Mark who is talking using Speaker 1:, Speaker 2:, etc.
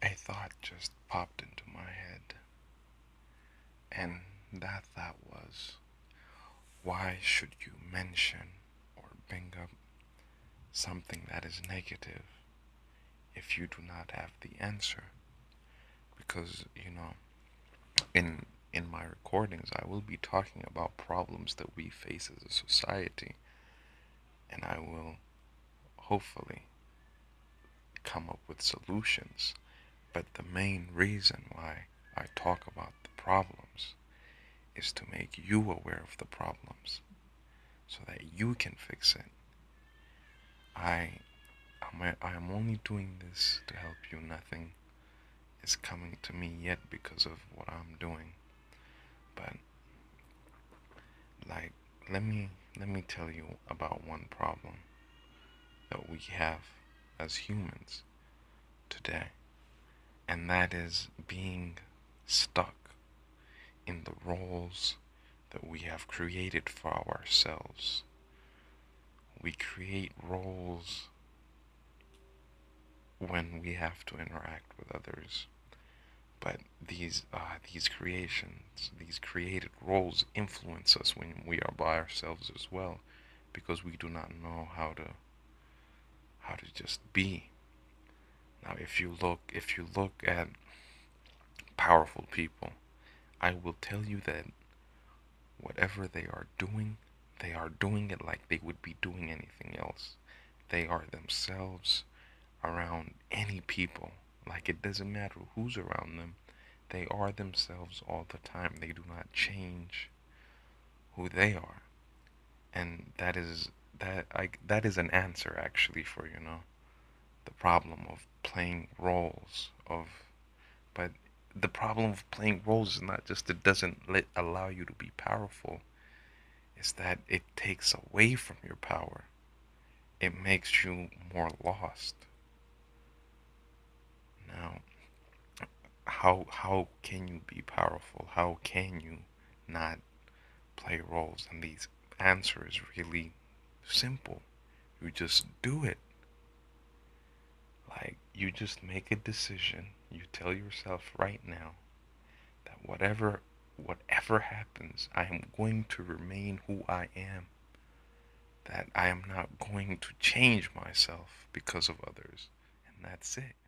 Speaker 1: A thought just popped into my head, and that thought was, why should you mention or bring up something that is negative if you do not have the answer? Because, in in my recordings, I will be talking about problems that we face as a society, and I will hopefully come up with solutions. But the main reason why I talk about the problems is to make you aware of the problems so that you can fix it. I I am only doing this to help you. Nothing is coming to me yet because of what I'm doing. But like let me tell you about one problem that we have as humans today, and that is being stuck in the roles that we have created for ourselves. We create roles when we have to interact with others, but these creations, these created roles influence us when we are by ourselves as well, because we do not know how to just be. Now, if you look at powerful people, I will tell you that whatever they are doing it like they would be doing anything else. They are themselves around any people. Like it doesn't matter who's around them. They are themselves all the time. They do not change who they are. And that is an answer actually for, the problem of playing roles of but the problem of playing roles is not just it doesn't allow you to be powerful. It's that it takes away from your power. It makes you more lost. Now, how can you be powerful? How can you not play roles? And the answer is really simple. You just do it. Like you just make a decision. You tell yourself right now that whatever happens, I am going to remain who I am. That I am not going to change myself because of others. And that's it.